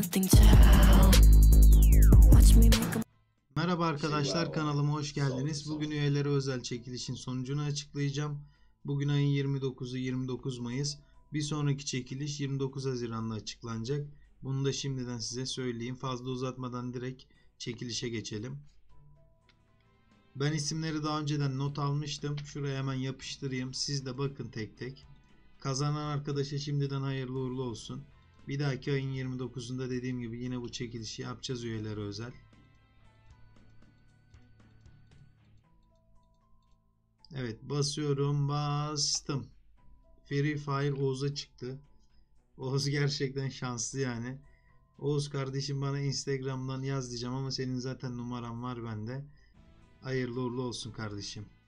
Merhaba arkadaşlar, kanalıma hoş geldiniz. Bugün üyelere özel çekilişin sonucunu açıklayacağım. Bugün ayın 29'u 29 Mayıs. Bir sonraki çekiliş 29 Haziran'da açıklanacak. Bunu da şimdiden size söyleyeyim. Fazla uzatmadan direkt çekilişe geçelim. Ben isimleri daha önceden not almıştım. Şuraya hemen yapıştırayım. Siz de bakın tek tek. Kazanan arkadaşa şimdiden hayırlı uğurlu olsun. Bir dahaki ayın 29'unda dediğim gibi yine bu çekilişi yapacağız üyelere özel. Evet, basıyorum, bastım. Free Fire Oğuz'a çıktı. Oğuz gerçekten şanslı yani. Oğuz kardeşim, bana Instagram'dan yaz diyeceğim ama senin zaten numaran var bende. Hayırlı uğurlu olsun kardeşim.